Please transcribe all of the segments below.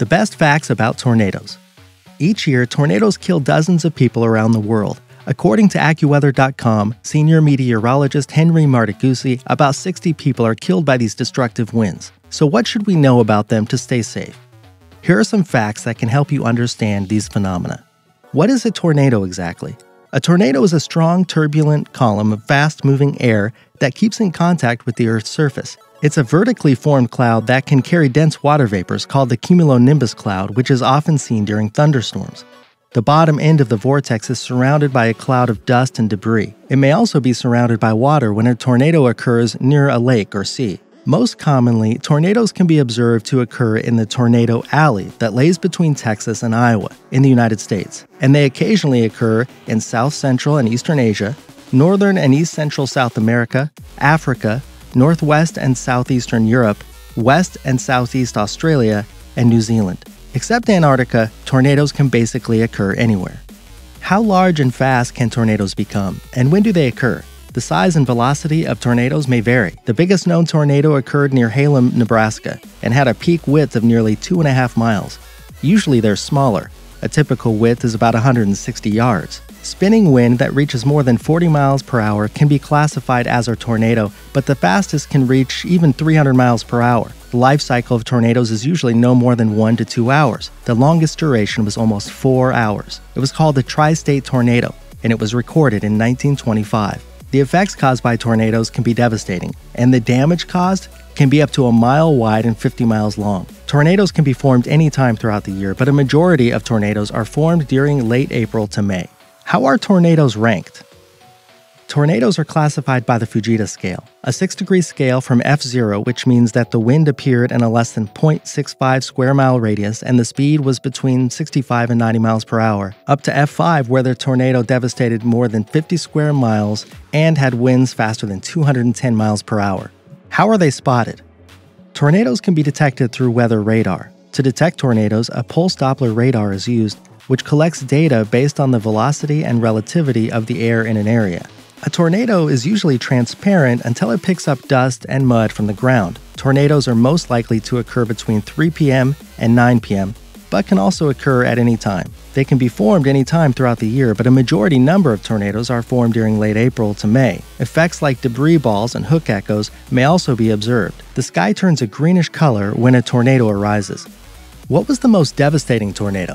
The best facts about tornadoes. Each year, tornadoes kill dozens of people around the world. According to AccuWeather.com, senior meteorologist Henry Martiguzzi, about 60 people are killed by these destructive winds. So what should we know about them to stay safe? Here are some facts that can help you understand these phenomena. What is a tornado exactly? A tornado is a strong, turbulent column of fast-moving air that keeps in contact with the Earth's surface. It's a vertically formed cloud that can carry dense water vapors called the cumulonimbus cloud, which is often seen during thunderstorms. The bottom end of the vortex is surrounded by a cloud of dust and debris. It may also be surrounded by water when a tornado occurs near a lake or sea. Most commonly, tornadoes can be observed to occur in the Tornado Alley that lays between Texas and Iowa in the United States, and they occasionally occur in South Central and Eastern Asia, Northern and East Central South America, Africa, Northwest and Southeastern Europe, West and Southeast Australia, and New Zealand. Except Antarctica, tornadoes can basically occur anywhere. How large and fast can tornadoes become, and when do they occur? The size and velocity of tornadoes may vary. The biggest known tornado occurred near Halem, Nebraska, and had a peak width of nearly 2.5 miles. Usually they're smaller. A typical width is about 160 yards. Spinning wind that reaches more than 40 miles per hour can be classified as a tornado, but the fastest can reach even 300 miles per hour. The life cycle of tornadoes is usually no more than 1 to 2 hours. The longest duration was almost 4 hours. It was called the Tri-State Tornado, and it was recorded in 1925. The effects caused by tornadoes can be devastating, and the damage caused can be up to a mile wide and 50 miles long. Tornadoes can be formed anytime throughout the year, but a majority of tornadoes are formed during late April to May. How are tornadoes ranked? Tornadoes are classified by the Fujita scale, a 6-degree scale from F0, which means that the wind appeared in a less than 0.65 square mile radius and the speed was between 65 and 90 miles per hour, up to F5, where the tornado devastated more than 50 square miles and had winds faster than 210 miles per hour. How are they spotted? Tornadoes can be detected through weather radar. To detect tornadoes, a pulse Doppler radar is used, which collects data based on the velocity and relativity of the air in an area. A tornado is usually transparent until it picks up dust and mud from the ground. Tornadoes are most likely to occur between 3 p.m. and 9 p.m., but can also occur at any time. They can be formed any time throughout the year, but a majority number of tornadoes are formed during late April to May. Effects like debris balls and hook echoes may also be observed. The sky turns a greenish color when a tornado arises. What was the most devastating tornado?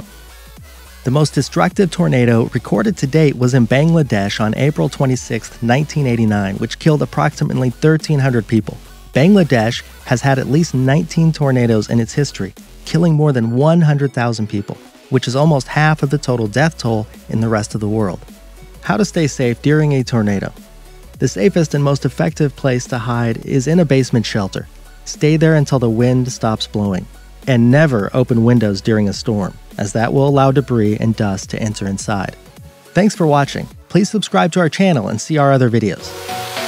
The most destructive tornado recorded to date was in Bangladesh on April 26, 1989, which killed approximately 1,300 people. Bangladesh has had at least 19 tornadoes in its history, killing more than 100,000 people, which is almost half of the total death toll in the rest of the world. How to stay safe during a tornado. The safest and most effective place to hide is in a basement shelter. Stay there until the wind stops blowing. And never open windows during a storm, as that will allow debris and dust to enter inside. Thanks for watching. Please subscribe to our channel and see our other videos.